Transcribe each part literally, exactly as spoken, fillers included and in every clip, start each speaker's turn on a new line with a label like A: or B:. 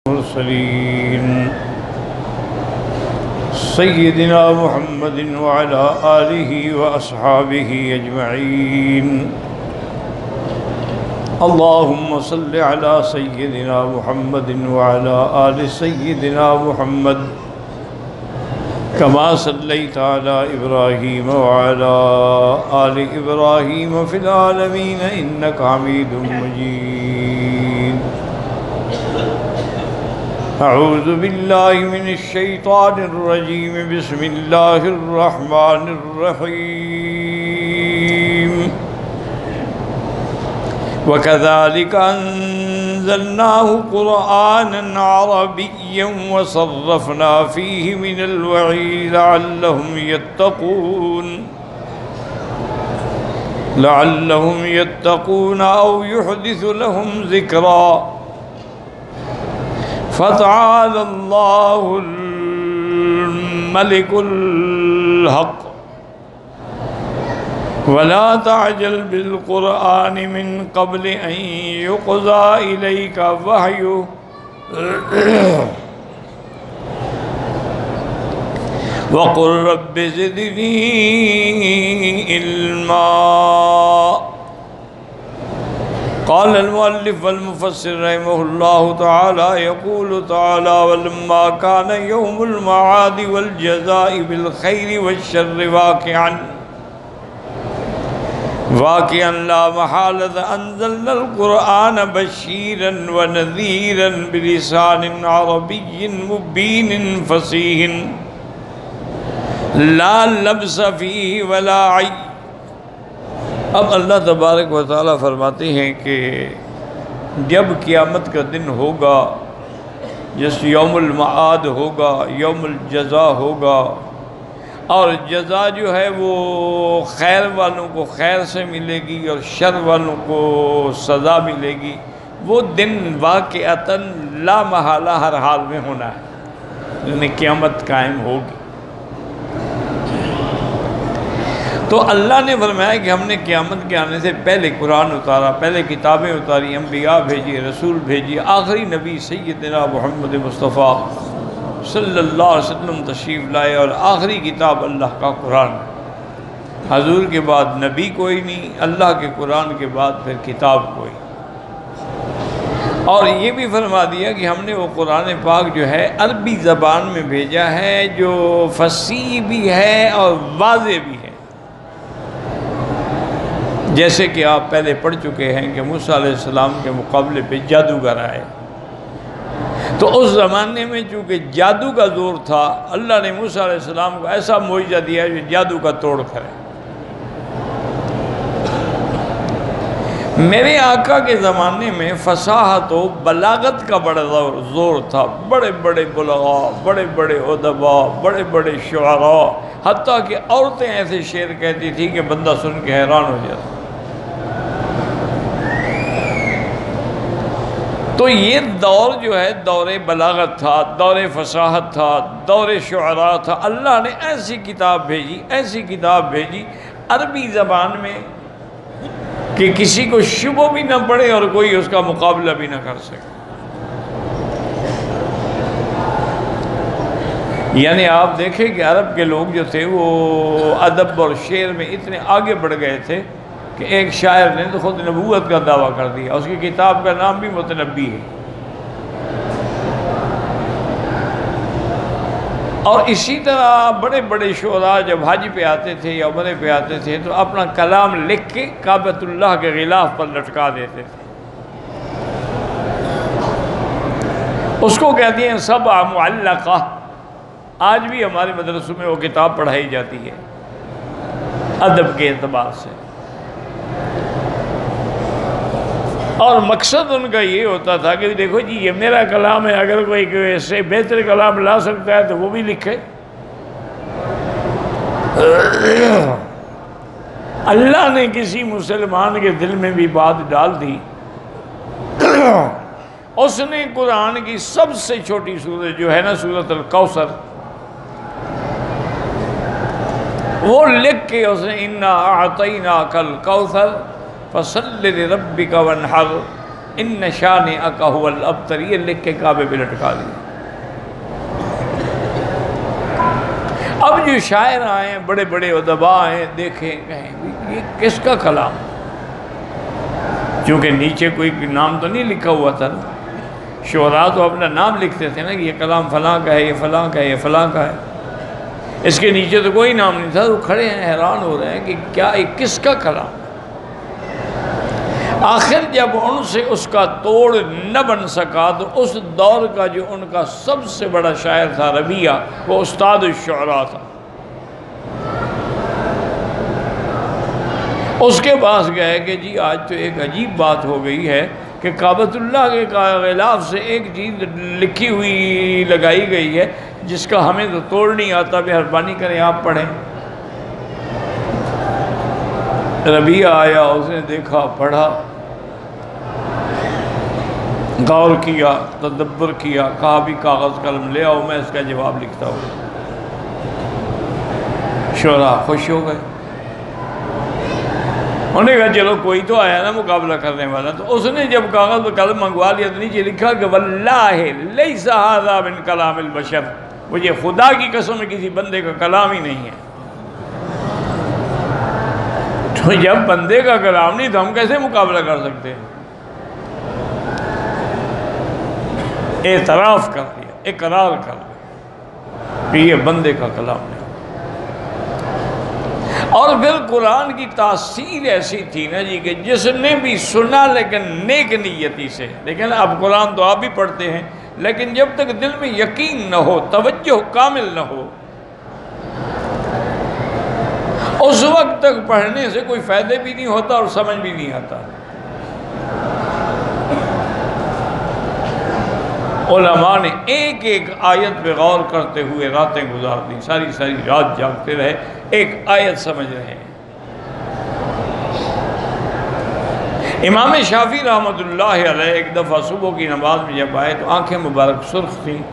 A: المرسلين سيدنا محمد وعلى آله وأصحابه أجمعين اللهم صل على سيدنا محمد وعلى آل سيدنا محمد كما صليت على إبراهيم وعلى آل إبراهيم في العالمين إنك حميد مجيد أعوذ بالله من الشيطان الرجيم بسم الله الرحمن الرحيم وكذلك أنزلناه قرآنا عربيا وصرفنا فيه من الوعيد لعلهم يتقون لعلهم يتقون أو يحدث لهم ذكرا فتعالى الله الملك الحق ولا تعجل بالقرآن من قبل أن يقضى إليك وحيه وقل رب زدني علما. قال المؤلف والمفسر رحمه الله تعالى يقول تعالى ولما كان يوم المعاد والجزاء بالخير والشر واقعا واقعا لا محالة أنزلنا القرآن بشيرا ونذيرا بلسان عربي مبين فصيح لا لبس فيه ولا عيب. اب اللہ تبارک و تعالیٰ فرماتے ہیں کہ جب قیامت کا دن ہوگا، جس یوم المعاد ہوگا، یوم الجزا ہوگا، اور جزا جو ہے وہ خیر والوں کو خیر سے ملے گی اور شر والوں کو سزا ملے گی، وہ دن واقعتاً لا محالہ ہر حال میں ہونا ہے، یعنی قیامت قائم ہوگی. تو اللہ نے فرمایا کہ ہم نے قیامت کے آنے سے پہلے قرآن اتارا، پہلے کتابیں اتاری، انبیاء بھیجی، رسول بھیجی، آخری نبی سیدنا محمد مصطفیٰ صلی اللہ علیہ وسلم تشریف لائے، اور آخری کتاب اللہ کا قرآن. حضور کے بعد نبی کوئی نہیں، اللہ کے قرآن کے بعد پھر کتاب کوئی. اور یہ بھی فرما دیا کہ ہم نے وہ قرآن پاک جو ہے عربی زبان میں بھیجا ہے، جو فصیح بھی ہے اور واضح بھی ہے. جیسے کہ آپ پہلے پڑھ چکے ہیں کہ موسیٰ علیہ السلام کے مقابلے پہ جادوگر آئے، تو اس زمانے میں چونکہ جادو کا زور تھا، اللہ نے موسیٰ علیہ السلام کو ایسا معجزہ دیا جو جادو کا توڑ کرے. میرے آقا کے زمانے میں فصاحت و بلاغت کا بڑا زور تھا. بڑے بڑے بلغاء، بڑے بڑے ادباء، بڑے بڑے شعراء، حتیٰ کہ عورتیں ایسے شعر کہتی تھی کہ بندہ سن کے حیران ہو جاتا. تو یہ دور جو ہے دور بلاغت تھا، دور فصاحت تھا، دور شعراء تھا. اللہ نے ایسی کتاب بھیجی، ایسی کتاب بھیجی عربی زبان میں کہ کسی کو شبہ بھی نہ پڑے اور کوئی اس کا مقابلہ بھی نہ کر سکے. یعنی آپ دیکھیں کہ عرب کے لوگ جو تھے وہ ادب اور شعر میں اتنے آگے بڑھ گئے تھے کہ ایک شاعر نے تو خود نبوت کا دعویٰ کر دیا، اس کی کتاب کا نام بھی متنبی ہے. اور اسی طرح بڑے بڑے شعراء جب حج پہ آتے تھے یا عمرے پہ آتے تھے تو اپنا کلام لکھ کے کعبۃ اللہ کے غلاف پر لٹکا دیتے تھے. اس کو کہتے ہیں سبع معلقہ. آج بھی ہمارے مدرسوں میں وہ کتاب پڑھائی جاتی ہے ادب کے اعتبار سے. اور مقصد ان کا یہ ہوتا تھا کہ دیکھو جی یہ میرا کلام ہے، اگر کوئی اس سے بہتر کلام لا سکتا ہے تو وہ بھی لکھے. اللہ نے کسی مسلمان کے دل میں بھی بات ڈال دی، اس نے قرآن کی سب سے چھوٹی سورت جو ہے نا سورۃ الکوثر، وہ لکھ کے اس نے انا اعطیناک الکوثر فصل لربک وانحر ان شانئک ھو الابتر، یہ لکھ کے کعبے پہ لٹکا دیا۔ اب جو شاعر آئے بڑے بڑے ادباء آئے، دیکھیں کہیں یہ کس کا کلام، چونکہ نیچے کوئی نام تو نہیں لکھا ہوا تھا نا، شعراء تو اپنا نام لکھتے تھے نا کہ یہ کلام فلاں کا ہے، یہ فلاں کا ہے، یہ فلاں کا ہے، اس کے نیچے تو کوئی نام نہیں تھا۔ وہ کھڑے ہیں حیران ہو رہے ہیں کہ کیا یہ کس کا کلام۔ آخر جب ان سے اس کا توڑ نہ بن سکا تو اس دور کا جو ان کا سب سے بڑا شاعر تھا ربیعہ، وہ استاد الشعراء تھا، اس کے پاس گئے کہ جی آج تو ایک عجیب بات ہو گئی ہے کہ کعبۃ اللہ کے غلاف سے ایک چیز لکھی ہوئی لگائی گئی ہے جس کا ہمیں تو توڑ نہیں آتا، مہربانی کریں آپ پڑھیں۔ ربیعہ آیا، اس نے دیکھا، پڑھا، غور کیا، تدبر کیا، کہا بھی کاغذ قلم لے آؤ، میں اس کا جواب لکھتا ہوں۔ شعراء خوش ہو گئے، انہوں نے کہا چلو کوئی تو آیا نا مقابلہ کرنے والا۔ تو اس نے جب کاغذ قلم منگوا لیا تو نیچے لکھا کہ واللہ لیس ھذا من کلام البشر، مجھے خدا کی قسم کسی بندے کا کلام ہی نہیں ہے۔ تو جب بندے کا کلام نہیں تو ہم کیسے مقابلہ کر سکتے ہیں؟ اعتراف کر دیا، اقرار کر دیا کہ یہ بندے کا کلام نہیں۔ اور پھر قرآن کی تاثیر ایسی تھی نا جی کہ جس نے بھی سنا لیکن نیک نیتی سے، لیکن اب قرآن تو آپ بھی پڑھتے ہیں، لیکن جب تک دل میں یقین نہ ہو، توجہ کامل نہ ہو، اس وقت تک پڑھنے سے کوئی فائدے بھی نہیں ہوتا اور سمجھ بھی نہیں آتا۔ علماء نے ایک ایک آیت پہ غور کرتے ہوئے راتیں گزار دی، ساری ساری رات جاگتے رہے، ایک آیت سمجھ رہے ہیں۔ امام شافعی رحمۃ اللہ علیہ ایک دفعہ صبح کی نماز میں جب آئے تو آنکھیں مبارک سرخ تھیں۔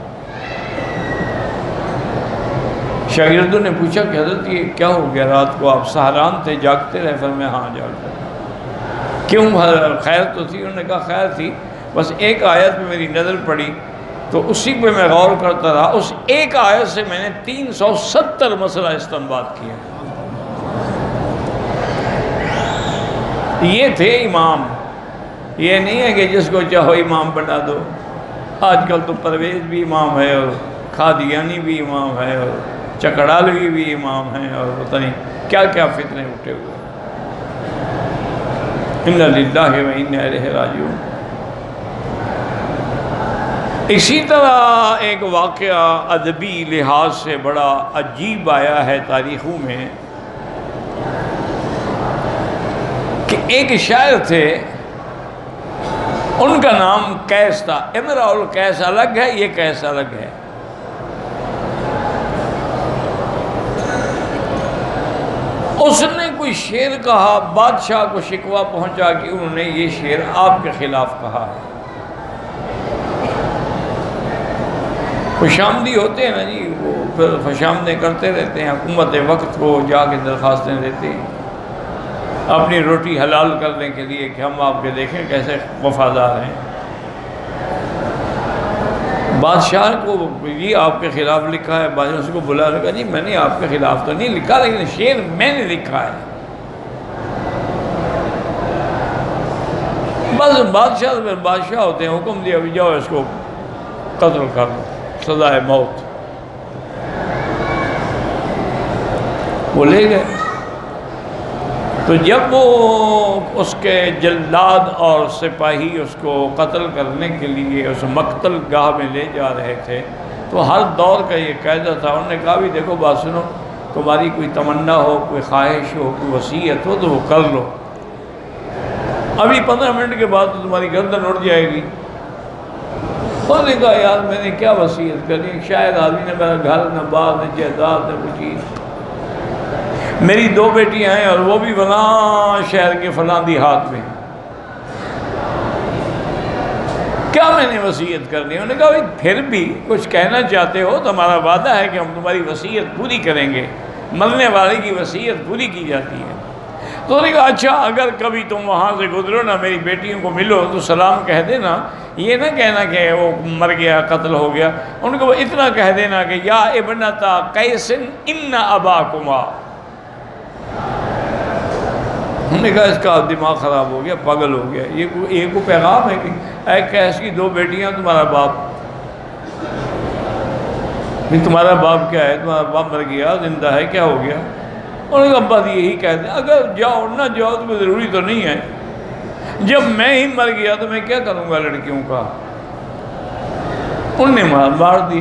A: شاگردوں نے پوچھا کہ حضرت یہ کیا ہو گیا، رات کو آپ سہران تھے، جاگتے رہے؟ فرمایا ہاں جاگتے رہے۔ کیوں، خیر تو تھی؟ انہوں نے کہا خیر تھی، بس ایک آیت پہ میری نظر پڑی تو اسی پہ میں غور کرتا رہا، اس ایک آیت سے میں نے تین سو ستر مسئلہ استنباط کیا۔ یہ تھے امام، یہ نہیں ہے کہ جس کو چاہو امام بنا دو۔ آج کل تو پرویز بھی امام ہے اور قادیانی بھی امام ہے اور چکڑالوی بھی امام ہیں اور پتہ نہیں کیا کیا فتنے اٹھے ہوئے۔ انا للہ و انا الیہ راجعون۔ اسی طرح ایک واقعہ ادبی لحاظ سے بڑا عجیب آیا ہے تاریخوں میں کہ ایک شاعر تھے، ان کا نام قیس تھا۔ امرؤ القیس الگ ہے، یہ قیس الگ ہے۔ اس نے کوئی شعر کہا، بادشاہ کو شکوہ پہنچا کہ انہوں نے یہ شعر آپ کے خلاف کہا ہے۔ خوشامدی ہوتے ہیں نا جی، وہ پھر خوشامدیں کرتے رہتے ہیں، حکومت وقت کو جا کے درخواستیں دیتے ہیں اپنی روٹی حلال کرنے کے لیے کہ ہم آپ کے دیکھیں کیسے وفادار ہیں۔ بادشاہ کو یہ آپ کے خلاف لکھا ہے، بادشاہ اس کو بلا رہا جی میں نے آپ کے خلاف تو نہیں لکھا، لیکن شعر میں نے لکھا ہے۔ بس بادشاہ پھر بادشاہ ہوتے ہیں، حکم دیا بھی جاؤ اس کو قتل کر دو، سزائے موت۔ وہ لے گئے، تو جب وہ اس کے جلاد اور سپاہی اس کو قتل کرنے کے لیے اس مقتل گاہ میں لے جا رہے تھے تو ہر دور کا یہ قاعدہ تھا، انہوں نے کہا بھی دیکھو بات سنو، تمہاری کوئی تمنا ہو، کوئی خواہش ہو، کوئی وصیت ہو تو وہ کر لو، ابھی پندرہ منٹ کے بعد تو تمہاری گردن اڑ جائے گی۔ انہوں نے کہا یار میں نے کیا وصیت کرنی، شاید آدمی نے میرا گھر نہ باغ نہ جائیداد نہ کوئی چیز، میری دو بیٹیاں ہیں اور وہ بھی فلاں شہر کے فلاں دیہات میں، کیا میں نے وصیت کرنی؟ انہوں نے کہا بھائی پھر بھی کچھ کہنا چاہتے ہو تو ہمارا وعدہ ہے کہ ہم تمہاری وصیت پوری کریں گے، مرنے والے کی وصیت پوری کی جاتی ہے۔ تو انہوں نے کہا اچھا اگر کبھی تم وہاں سے گزرو نا میری بیٹیوں کو ملو تو سلام کہہ دینا، یہ نہ کہنا کہ وہ مر گیا قتل ہو گیا، ان کو اتنا کہہ دینا کہ یا ابنتا قیس ان اباکما۔ انہوں نے کہا اس کا دماغ خراب ہو گیا، پاگل ہو گیا، یہ کو ایک کو پیغام ہے کہ اے قیس کی دو بیٹیاں تمہارا باپ، بھی تمہارا باپ کیا ہے، تمہارا باپ مر گیا زندہ ہے کیا ہو گیا؟ انہوں نے کہا بس یہی کہتے ہیں، اگر جاؤ نہ جاؤ تو کوئی ضروری تو نہیں ہے، جب میں ہی مر گیا تو میں کیا کروں گا لڑکیوں کا؟ انہوں نے مار مار دی۔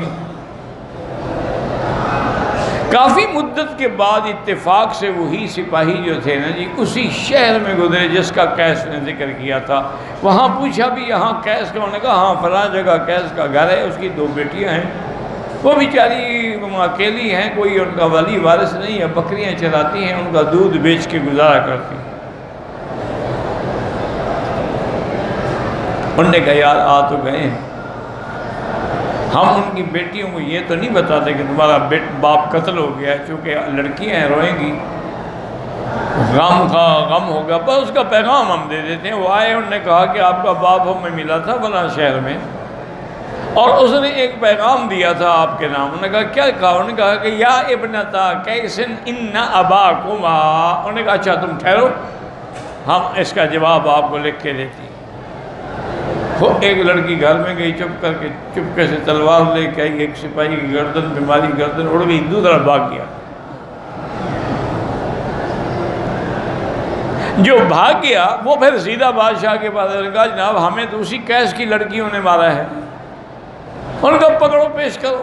A: کافی مدت کے بعد اتفاق سے وہی سپاہی جو تھے نا جی اسی شہر میں گزرے جس کا قیس نے ذکر کیا تھا، وہاں پوچھا بھی یہاں قیس کا؟ انہوں نے کہا ہاں فلاں جگہ قیس کا گھر ہے، اس کی دو بیٹیاں ہیں، وہ بیچاری اکیلی ہیں، کوئی ان کا ولی وارث نہیں ہے، بکریاں چراتی ہیں، ان کا دودھ بیچ کے گزارا کرتی ہیں۔ انہوں نے کہا یار آ تو گئے ہیں، ہم ان کی بیٹیوں کو یہ تو نہیں بتاتے کہ تمہارا بیٹ باپ قتل ہو گیا ہے، چونکہ لڑکیاں ہیں روئیں گی، غم کا غم ہوگا، بس اس کا پیغام ہم دے دیتے ہیں۔ وہ آئے، انہوں نے کہا کہ آپ کا باپ ہمیں ملا تھا فلاں شہر میں اور اس نے ایک پیغام دیا تھا آپ کے نام۔ انہوں نے کہا کیا کہا؟ انہوں نے کہا کہ یا ابنتا قیس ان اباکما۔ انہوں نے کہا اچھا تم ٹھہرو، ہم اس کا جواب آپ کو لکھ کے دیتی۔ وہ ایک لڑکی گھر میں گئی، چپ کر کے چپکے سے تلوار لے کے آئی، ایک سپاہی کی گردن پہ ماری، گردن اڑ گئی، دوسرا بھاگ گیا۔ جو بھاگ گیا وہ پھر سیدھا بادشاہ کے پاس کہا جناب ہمیں تو اسی قیس کی لڑکیوں نے مارا ہے، ان کو پکڑو پیش کرو۔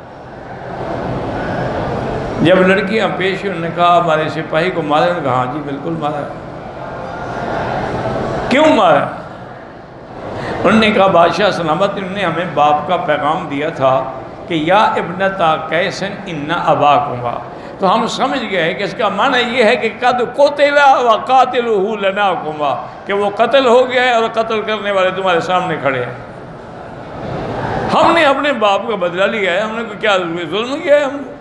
A: جب لڑکیاں پیش، انہوں نے کہا ہمارے سپاہی کو مارا؟ انہوں نے کہا ہاں جی بالکل مارا ہے۔ کیوں مارا؟ انہوں نے کہا بادشاہ سلامت انہوں نے ہمیں باپ کا پیغام دیا تھا کہ یا ابنتا قیس ان اباکما، تو ہم سمجھ گئے کہ اس کا معنی یہ ہے کہ قد قتل وقاتلہ لناکما، کہ وہ قتل ہو گیا ہے اور قتل کرنے والے تمہارے سامنے کھڑے ہیں۔ ہم نے اپنے باپ کا بدلہ لیا ہے، ہم نے کیا ظلم کیا ہے ہم نے؟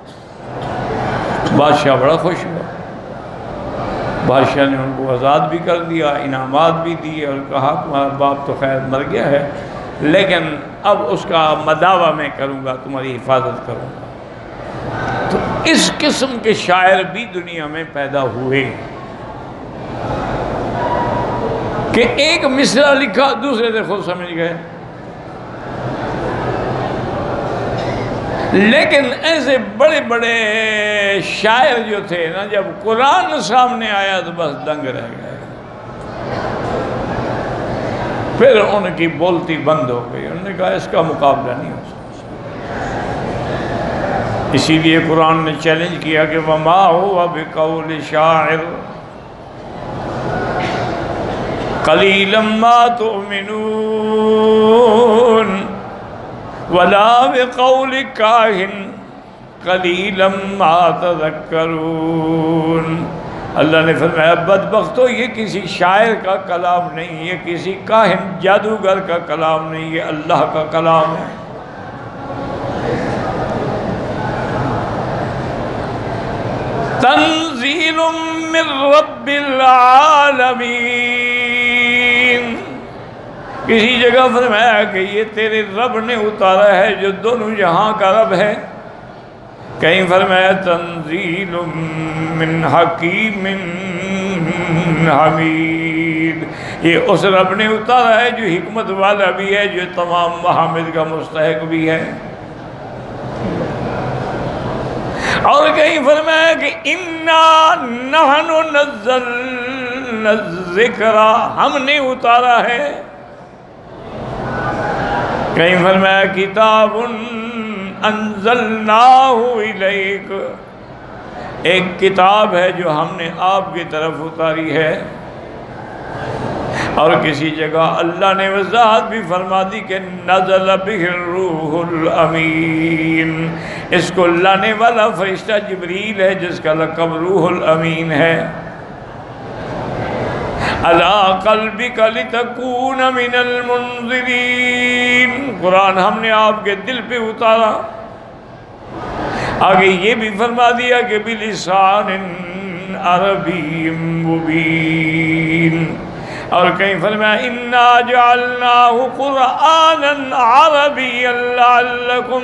A: بادشاہ بڑا خوش ہوا، بادشاہ نے ان کو آزاد بھی کر دیا، انعامات بھی دیے اور کہا تمہارا باپ تو خیر مر گیا ہے لیکن اب اس کا مداوع میں کروں گا، تمہاری حفاظت کروں گا۔ تو اس قسم کے شاعر بھی دنیا میں پیدا ہوئے کہ ایک مصرع لکھا دوسرے سے خود سمجھ گئے۔ لیکن ایسے بڑے بڑے شاعر جو تھے نا جب قرآن سامنے آیا تو بس دنگ رہ گئے، پھر ان کی بولتی بند ہو گئی، انہوں نے کہا اس کا مقابلہ نہیں ہو سکتا۔ اسی لیے قرآن نے چیلنج کیا کہ وَمَا هُوَ بِقَوْلِ شَاعِرٍ قَلِيلًا مَا تُؤْمِنُونَ وَلَا بِقَوْلِ كَاهِنٍ قَلِيلًا مَا تَذَكَّرُونَ۔ اللہ نے فرمایا بدبختو یہ کسی شاعر کا کلام نہیں، یہ کسی کاہن جادوگر کا کلام نہیں، یہ اللہ کا کلام ہے۔ تنزیل من رب العالمین۔ کسی جگہ فرمایا کہ یہ تیرے رب نے اتارا ہے جو دونوں جہاں کا رب ہے، کہیں فرمایا تنزیل من حکیم حمید، یہ اس رب نے اتارا ہے جو حکمت والا بھی ہے، جو تمام محامد کا مستحق بھی ہے۔ اور کہیں فرمایا کہ اِنَّا نَحْنُ نَزَّلْنَا الذِّكْرَ، ہم نے اتارا ہے۔ کہیں فرمایا کتاب انزلناہ الیک، ایک کتاب ہے جو ہم نے آپ کی طرف اتاری ہے۔ اور کسی جگہ اللہ نے وضاحت بھی فرما دی کہ نزل بہ الروح الامین، اس کو لانے والا فرشتہ جبریل ہے جس کا لقب روح الامین ہے۔ علی قلبک لتکون من المنذرین، قرآن ہم نے آپ کے دل پہ اتارا۔ آگے یہ بھی فرما دیا کہ بلسان عربی مبین، اور کہیں فرمایا انا جعلناہ قرآنا عربیا لعلکم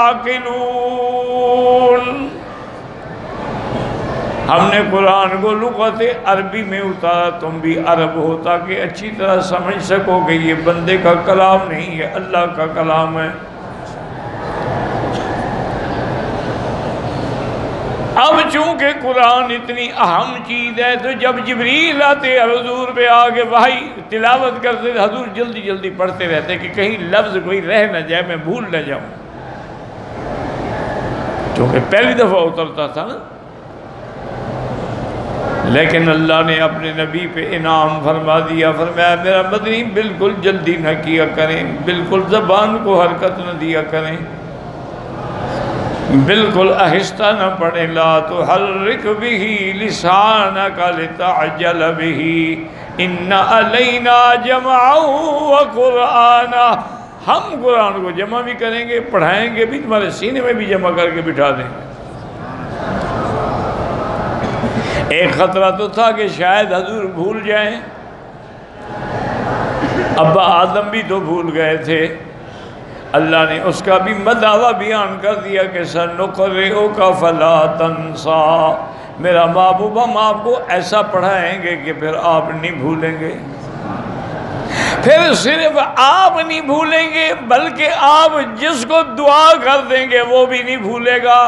A: تعقلون، ہم نے قرآن کو لغت عربی میں اتارا، تم بھی عرب ہو تاکہ اچھی طرح سمجھ سکو کہ یہ بندے کا کلام نہیں ہے، اللہ کا کلام ہے۔ اب چونکہ قرآن اتنی اہم چیز ہے تو جب جبریل آتے حضور پہ آگے وحی تلاوت کرتے حضور جلدی جلدی پڑھتے رہتے کہ کہیں لفظ کوئی رہ نہ جائے، میں بھول نہ جاؤں، چونکہ پہلی دفعہ اترتا تھا نا۔ لیکن اللہ نے اپنے نبی پہ انعام فرما دیا، فرمایا میرا مدنی بالکل جلدی نہ کیا کریں، بالکل زبان کو حرکت نہ دیا کریں، بالکل آہستہ نہ پڑھیں، لا تحرک بہ لسانک لتعجل بہ ان علینا جمعہ وقرآنہ، ہم قرآن کو جمع بھی کریں گے، پڑھائیں گے بھی، تمہارے سینے میں بھی جمع کر کے بٹھا دیں گے۔ ایک خطرہ تو تھا کہ شاید حضور بھول جائیں، ابا آدم بھی تو بھول گئے تھے، اللہ نے اس کا بھی مدعویٰ بیان کر دیا کہ سَنُقْرِئُكَ فَلَا تَنْسَى، میرا محبوب ہم آپ کو ایسا پڑھائیں گے کہ پھر آپ نہیں بھولیں گے، پھر صرف آپ نہیں بھولیں گے بلکہ آپ جس کو دعا کر دیں گے وہ بھی نہیں بھولے گا۔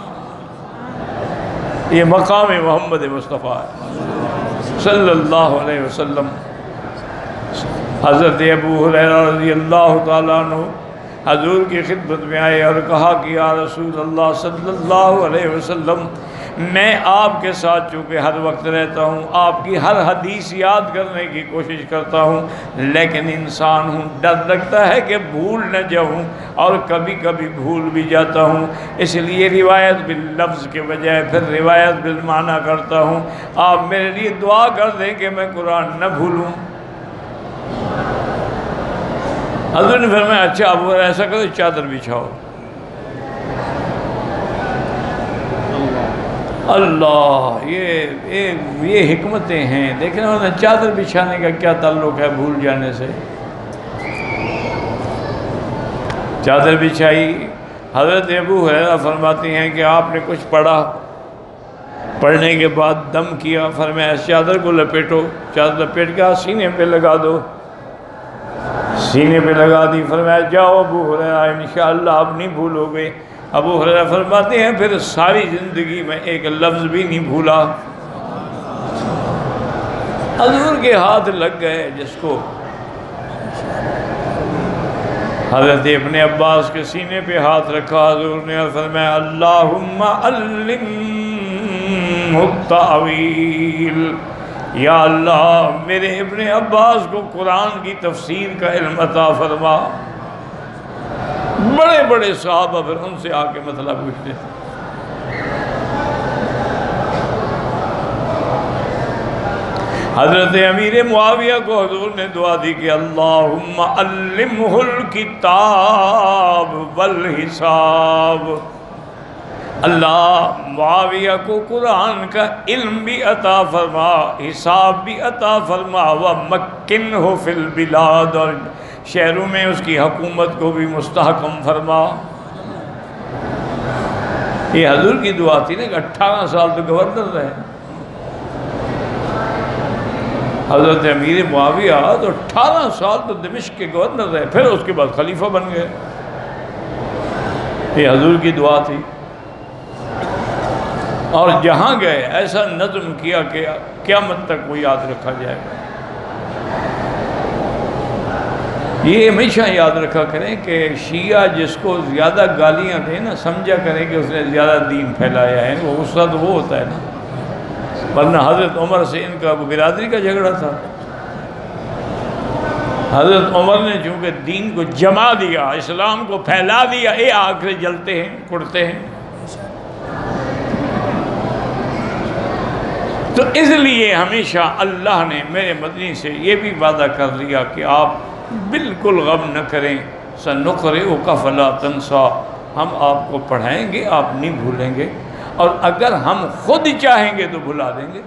A: یہ مقام محمد مصطفیٰ ہے صلی اللہ علیہ وسلم۔ حضرت ابو ہریرہ رضی اللہ تعالیٰ عنہ حضور کی خدمت میں آئے اور کہا کہ یا رسول اللہ صلی اللہ علیہ وسلم، میں آپ کے ساتھ چونکہ ہر وقت رہتا ہوں، آپ کی ہر حدیث یاد کرنے کی کوشش کرتا ہوں، لیکن انسان ہوں، ڈر لگتا ہے کہ بھول نہ جاؤں اور کبھی کبھی بھول بھی جاتا ہوں، اس لیے روایت باللفظ کے بجائے پھر روایت بالمعنی کرتا ہوں، آپ میرے لیے دعا کر دیں کہ میں قرآن نہ بھولوں۔ حضور نے فرمایا اچھا اب ایسا کرو چادر بچھاؤ۔ اللہ یہ یہ حکمتیں ہیں، دیکھیں نا چادر بچھانے کا کیا تعلق ہے بھول جانے سے۔ چادر بچھائی، حضرت ابو ہریرہ فرماتی ہیں کہ آپ نے کچھ پڑھا، پڑھنے کے بعد دم کیا، فرمایا اس چادر کو لپیٹو، چادر لپیٹ کے سینے پہ لگا دو، سینے پہ لگا دی، فرمایا جاؤ ابو ہریرہ انشاءاللہ آپ نہیں بھولو گے۔ ابو ہریرہ فرماتے ہیں پھر ساری زندگی میں ایک لفظ بھی نہیں بھولا۔ حضور کے ہاتھ لگ گئے جس کو، حضرت ابن عباس کے سینے پہ ہاتھ رکھا، حضور نے فرمایا اللہم علمہ التأویل، یا اللہ میرے ابن عباس کو قرآن کی تفسیر کا علم عطا فرما۔ بڑے بڑے صحابہ پھر ان سے آ کے مسئلہ پوچھتے تھے۔ حضرت امیر معاویہ کو حضور نے دعا دی کہ اللہم علمہ الکتاب والحساب، اللہ معاویہ کو قرآن کا علم بھی عطا فرما، حساب بھی عطا فرما، وَمَكِّنْهُ فِي الْبِلَادِ، اور شہروں میں اس کی حکومت کو بھی مستحکم فرما۔ یہ حضور کی دعا تھی نا کہ اٹھارہ سال تو گورنر رہے حضرت امیر معاویہ، تو اٹھارہ سال تو دمشق کے گورنر رہے، پھر اس کے بعد خلیفہ بن گئے۔ یہ حضور کی دعا تھی، اور جہاں گئے ایسا نظم کیا کہ قیامت تک وہ یاد رکھا جائے گا۔ یہ ہمیشہ یاد رکھا کریں کہ شیعہ جس کو زیادہ گالیاں دیں نا، سمجھا کریں کہ اس نے زیادہ دین پھیلایا ہے، وہ غصہ تو وہ ہوتا ہے نا، ورنہ حضرت عمر سے ان کا برادری کا جھگڑا تھا۔ حضرت عمر نے چونکہ دین کو جما دیا، اسلام کو پھیلا دیا، اے آگ سے جلتے ہیں، کڑتے ہیں۔ تو اس لیے ہمیشہ اللہ نے میرے مدنی سے یہ بھی وعدہ کر لیا کہ آپ بالکل غم نہ کریں، سَنُقْرِئُكَ فَلَا تَنْسَى، ہم آپ کو پڑھائیں گے آپ نہیں بھولیں گے۔ اور اگر ہم خود چاہیں گے تو بھلا دیں گے.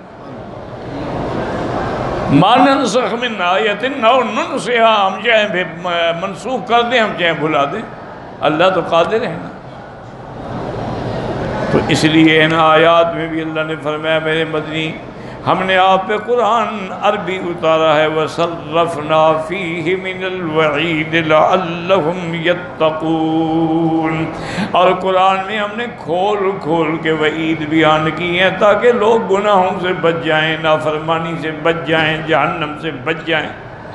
A: ما ننسخ من آیت او ننسها، ہم چاہیں منسوخ کر دیں، ہم چاہیں بھلا دیں، اللہ تو قادر ہے نا. تو اس لیے ان آیات میں بھی اللہ نے فرمایا میرے مدنی ہم نے آپ پہ قرآن عربی اتارا ہے، وَصَرَّفْنَا فِيهِ مِنَ الْوَعِيدِ لَعَلَّهُمْ يَتَّقُونَ، اور قرآن میں ہم نے کھول کھول کے وعید بیان کی ہیں تاکہ لوگ گناہوں سے بچ جائیں، نافرمانی سے بچ جائیں، جہنم سے بچ جائیں.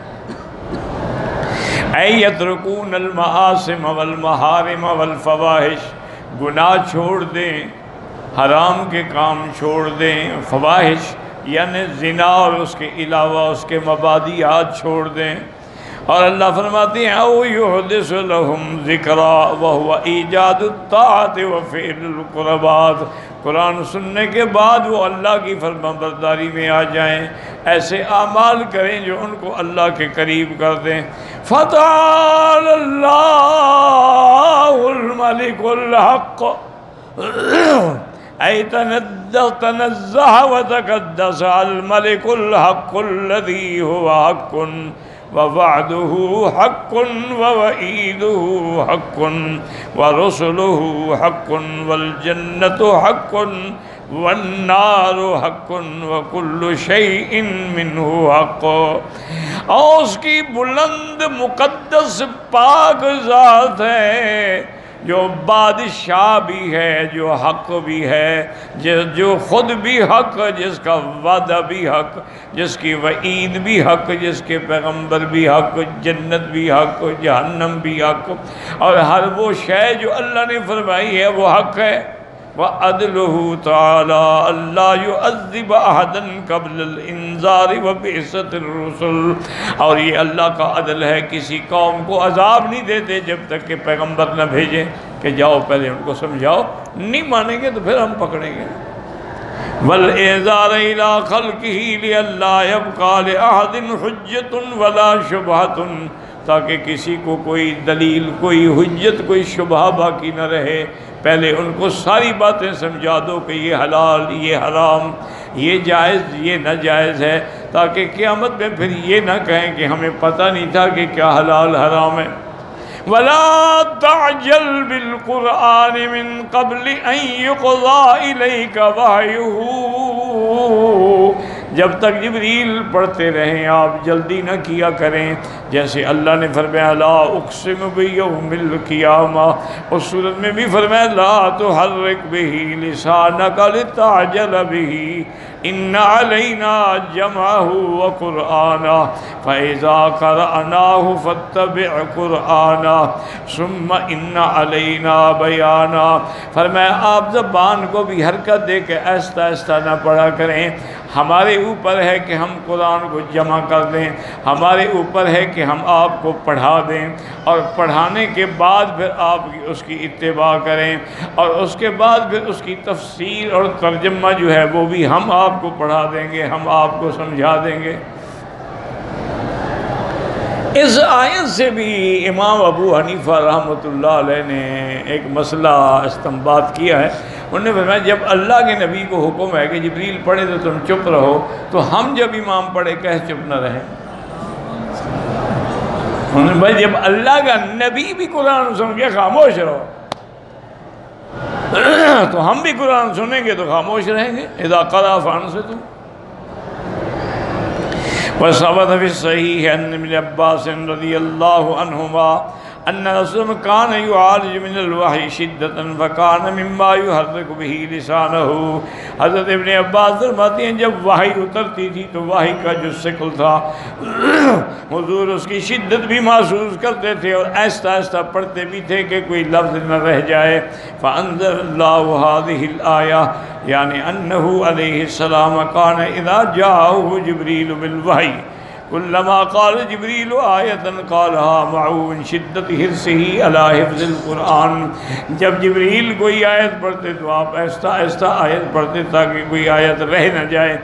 A: اَيْ يَتْرُكُونَ الْمَعَاصِمَ وَالْمَحَارِمَ وَالْفَوَاحِشَ، گناہ چھوڑ دیں، حرام کے کام چھوڑ دیں، فواحش یعنی زنا اور اس کے علاوہ اس کے مبادیات چھوڑ دیں. اور اللہ فرماتے ہیں او یحدث لهم ذکرا وهو ایجاد الطاعت وفعل القربات، قرآن سننے کے بعد وہ اللہ کی فرما برداری میں آ جائیں، ایسے اعمال کریں جو ان کو اللہ کے قریب کر دیں. فتعالى اللہ الملک الحق، أي تنزه وتقدس الملك الحق الذي هو حق ووعده حق ووعيده حق ورسله حق والجنة حق والنار حق وكل شيء منه حق. اور اس کی بلند مقدس پاک ذات ہے جو بادشاہ بھی ہے، جو حق بھی ہے، جو خود بھی حق، جس کا وعدہ بھی حق، جس کی وعید بھی حق، جس کے پیغمبر بھی حق، جنت بھی حق، جہنم بھی حق، اور ہر وہ شے جو اللہ نے فرمائی ہے وہ حق ہے. وَعَدْلُهُ تَعَالَى أَلَّا يُعَذِّبَ أَحَدًا قَبْلَ الْإِنذَارِ وَبِعْثَةِ الرُّسُلِ، اور یہ اللہ کا عدل ہے، کسی قوم کو عذاب نہیں دیتے جب تک کہ پیغمبر نہ بھیجیں کہ جاؤ پہلے ان کو سمجھاؤ، نہیں مانیں گے تو پھر ہم پکڑیں گے. وَالْإِنذَارَ إِلَىٰ خَلْقِهِ لِأَلَّا يَبْقَىٰ لِأَحَدٍ حُجَّةٌ وَلَا شُبْهَةٌ، تاکہ کسی کو کوئی دلیل، کوئی حجت، کوئی شبہ باقی نہ رہے. پہلے ان کو ساری باتیں سمجھا دو کہ یہ حلال، یہ حرام، یہ جائز، یہ ناجائز ہے، تاکہ قیامت میں پھر یہ نہ کہیں کہ ہمیں پتہ نہیں تھا کہ کیا حلال حرام ہے. وَلَا تَعْجَلْ بِالْقُرْآنِ مِن قَبْلِ أَن يُقْضَىٰ إِلَيْكَ وَحْيُهُ، جب تک جبریل پڑھتے رہیں آپ جلدی نہ کیا کریں. جیسے اللہ نے فرمایا لا اقسم بیوم القیامہ، اس صورت میں بھی فرمایا لا تحرک بہ لسانک لتعجل بہ ان علینا جمعہ وقرآنہ فاذا قرأناہ فاتبع قرآنہ ثم ان علینا بیانہ. فرمایا آپ زبان کو بھی حرکت دے کے آہستہ آہستہ نہ پڑھا کریں. ہمارے اوپر ہے کہ ہم قرآن کو جمع کر دیں، ہمارے اوپر ہے کہ ہم آپ کو پڑھا دیں، اور پڑھانے کے بعد پھر آپ اس کی اتباع کریں، اور اس کے بعد پھر اس کی تفسیر اور ترجمہ جو ہے وہ بھی ہم آپ کو پڑھا دیں گے، ہم آپ کو سمجھا دیں گے. اس آیت سے بھی امام ابو حنیفہ رحمۃ اللہ علیہ نے ایک مسئلہ استنباط کیا ہے. انہوں نے فرمایا جب اللہ کے نبی کو حکم ہے کہ جبریل پڑھے تو تم چپ رہو، تو ہم جب امام پڑھے کیسے چپ نہ رہیں؟ انہوں نے بھائی جب اللہ کا نبی بھی قرآن سن کے خاموش رہو تو ہم بھی قرآن سنیں گے تو خاموش رہیں گے. اذا قرأ فانصتوا. وثبت في الصحيح عن ابن عباس رضي الله عنهما ان رسول الله كان يعالج من الوحي شدة فكان مما يحرك به لسانه. حضرت ابن عباس فرماتے ہیں جب وحی اترتی تھی تو وحی کا جو شکل تھا حضور اس کی شدت بھی محسوس کرتے تھے اور آہستہ آہستہ پڑھتے بھی تھے کہ کوئی لفظ نہ رہ جائے. فانزل الله هذه الآية یعنی انه علیہ السلام كان اذا جاءه جبریل بالوحی كلما قال جبریل آیة قالها معه من شدت حرصه على حفظ القرآن. جب جبریل کوئی آیت پڑھتے تو آپ آہستہ آہستہ آیت پڑھتے تاکہ کوئی آیت رہ نہ جائے.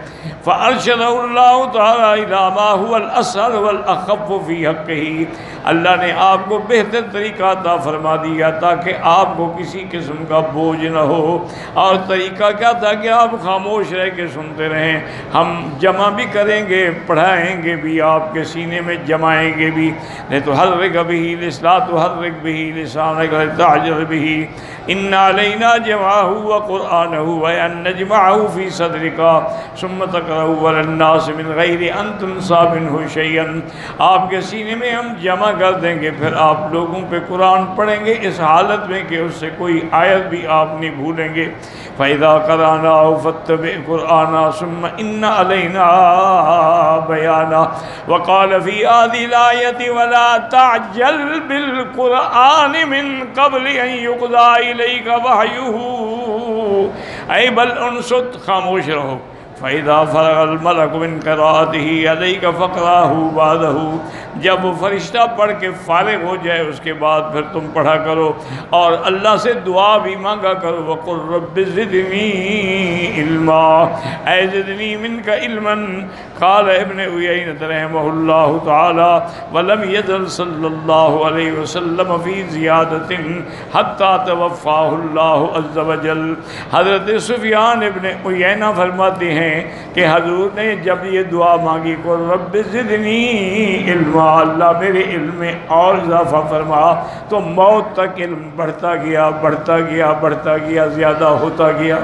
A: فارشدہ اللہ تعالی الی ما هو الاسهل والاخف فی حقہ، اللہ نے آپ کو بہتر طریقہ عطا فرما دیا تاکہ آپ کو کسی قسم کا بوجھ نہ ہو۔ اور طریقہ کیا تھا کہ آپ خاموش رہ کے سنتے رہیں، ہم جمع بھی کریں گے، پڑھائیں گے بھی، آپ کے سینے میں جمائیں گے بھی۔ لِتُحَرِّكَ بِهِ لِسْلَا تُحَرِّكْ بِهِ لِسَانَكَ لِتَعْجَلَ بِهِ إِنَّ عَلَيْنَا جَمْعَهُ وَقُرْآنَهُ وَأَن نَّجْمَعَهُ فِي صَدْرِكَ ثُمَّ تَقْرَأُهُ عَلَى النَّاسِ مِنْ غَيْرِ أَن تُنْسَى مِنْهُ شَيْئًا، آپ کے سینے میں ہم جمع کر دیں گے، پھر آپ لوگوں پہ قرآن پڑھیں گے اس حالت میں کہ اس سے کوئی آیت بھی آپ نہیں بھولیں گے۔ فَإِذَا قَرَأْنَاهُ فَاتَّبِعْ قُرْآنَهُ ثُمَّ إِنَّ عَلَيْنَا بَيَانَهُ وَقَالَ فِي هَذِهِ الْآيَةِ وَلَا تَعْجَلْ بِالْقُرْآنِ مِنْ قَبْلِ أَنْ يُقْضَى إِلَيْكَ وَحْيُهُ، اے بل انصت، خاموش رہو۔ فَإِذَا فَرَغَ الْمَلَكُ مِنْ قِرَاءَتِهِ عَلَيْكَ فَاقْرَأْهُ بَعْدَهُ، جب وہ فرشتہ پڑھ کے فارغ ہو جائے اس کے بعد پھر تم پڑھا کرو، اور اللہ سے دعا بھی مانگا کرو۔ وَقُلْ رَبِّ زِدْنِی عِلْمًا، اے زدنی مِنْکَ عِلْمًا۔ قال ابن عیینہ رحمہ اللہ تعالی وَلَمْ يَزَلْ صلی اللہ علیہ وسلم فی زیادۃ حتی توفاہ اللہ عز وجل۔ حضرت سفیان ابن عیینہ فرماتے ہیں کہ حضور نے جب یہ دعا مانگی کو رب زدنی علما، اللہ میرے علم میں اور اضافہ فرما، تو موت تک علم بڑھتا گیا بڑھتا گیا بڑھتا گیا زیادہ ہوتا گیا۔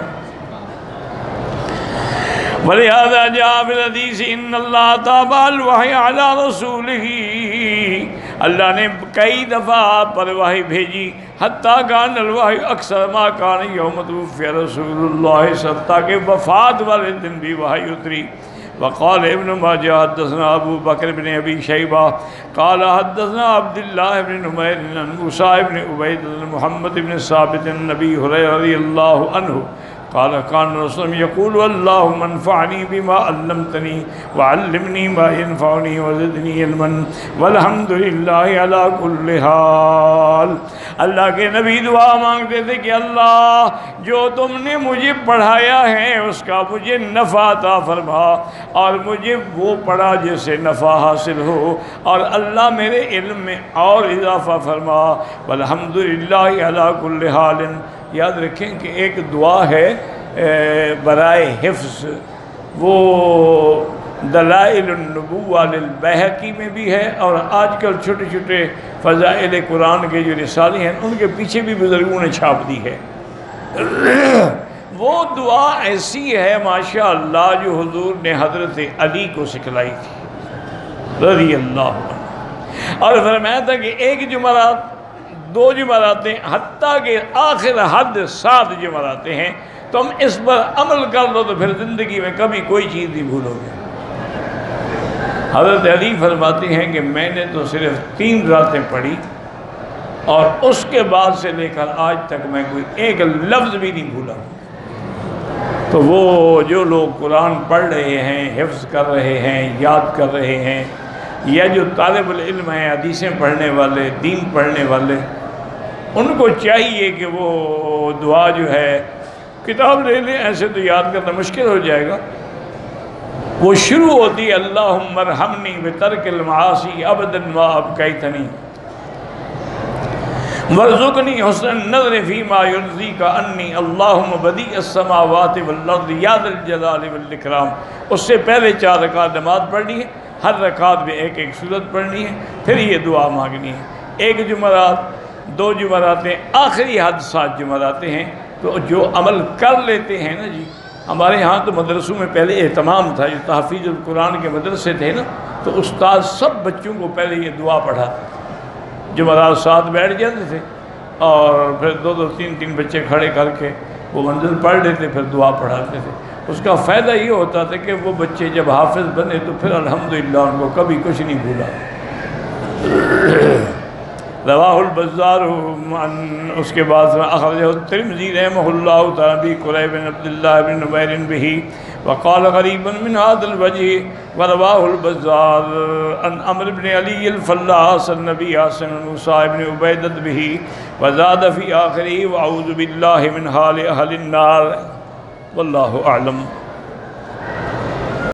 A: وَلِهَذَا جَاءَ فِي الْحَدِيثِ إِنَّ اللَّهَ تَابَ الْوَحْيَ عَلَى رَسُولِهِ، اللہ نے کئی دفعہ آپ پر وحی بھیجی، حتیٰ کان الوحی اکثر ما کان یوم توفی رسول اللہ صلی اللہ علیہ وسلم، تاکہ وفات والے دن بھی وحی اتری۔ وقال ابن ماجہ حدثنا ابو بکر بن ابی شیبہ قال حدثنا عبداللہ بن نمیر عن موسیٰ بن عبید محمد بن ثابت النبی حریرہ رضی اللہ عنہ قال كان رسول يقول اللهم انفعني بما علمتني وعلمني ما ينفعني وزدني علما والحمد لله على كل حال۔ اللہ کے نبی دعا مانگتے تھے کہ اللہ جو تم نے مجھے پڑھایا ہے اس کا مجھے نفع عطا فرما، اور مجھے وہ پڑھا جس سے نفع حاصل ہو، اور اللہ میرے علم میں اور اضافہ فرما، والحمد للہ علی کل حال۔ یاد رکھیں کہ ایک دعا ہے برائے حفظ، وہ دلائل النبوہ للبیہقی میں بھی ہے، اور آج کل چھوٹے چھوٹے فضائل قرآن کے جو رسالے ہیں ان کے پیچھے بھی بزرگوں نے چھاپ دی ہے۔ وہ دعا ایسی ہے ماشاءاللہ جو حضور نے حضرت علی کو سکھلائی تھی رضی اللہ عنہ، اور فرمایا تھا کہ ایک جمعرات، دو جمعراتیں، حتیٰ کہ آخر حد سات جمعراتیں ہیں، تم اس پر عمل کر لو تو پھر زندگی میں کبھی کوئی چیز نہیں بھولو گے۔ حضرت علی فرماتے ہیں کہ میں نے تو صرف تین راتیں پڑھی، اور اس کے بعد سے لے کر آج تک میں کوئی ایک لفظ بھی نہیں بھولا۔ تو وہ جو لوگ قرآن پڑھ رہے ہیں، حفظ کر رہے ہیں، یاد کر رہے ہیں، یا جو طالب العلم ہیں، حدیثیں پڑھنے والے، دین پڑھنے والے، ان کو چاہیے کہ وہ دعا جو ہے کتاب لے لیں، ایسے تو یاد کرنا مشکل ہو جائے گا۔ وہ شروع ہوتی ہے اللہم ارحمنی بترک المعاصی ابدا ما ابقیتنی وارزقنی حسن النظر فیما یرضیک عنی اللہم بدیع السماوات والارض یا ذا الجلال والاکرام۔ اس سے پہلے چار رکعت نماز پڑھنی ہے، ہر رکعت میں ایک ایک سورت پڑھنی ہے، پھر یہ دعا مانگنی ہے۔ ایک جمعرات، دو جمعراتیں، آخری حد سات جمعراتیں ہیں، تو جو عمل کر لیتے ہیں نا جی، ہمارے ہاں تو مدرسوں میں پہلے اہتمام تھا، جو تحفیظ القرآن کے مدرسے تھے نا، تو استاد سب بچوں کو پہلے یہ دعا پڑھاتے، جمعرات ساتھ بیٹھ جاتے تھے، اور پھر دو دو تین تین بچے کھڑے کر کے وہ منزل پڑھ لیتے، پھر دعا پڑھاتے تھے۔ اس کا فائدہ یہ ہوتا تھا کہ وہ بچے جب حافظ بنے تو پھر الحمدللہ ان کو کبھی کچھ نہیں بھولا۔ رواہ البزار، اس کے بعد اخرجہ الترمذی رحمہ اللہ تعالی قریب بن عبداللہ بن نمیر بہ وقال غریبا من هذا الوجه ورواه البزار عن عمرو بن علی الفلاس النبی حسن موسیٰ بن عبیدۃ بہ وزاد فی آخرہ واعوذ باللہ من حال اہل النار، واللہ اعلم۔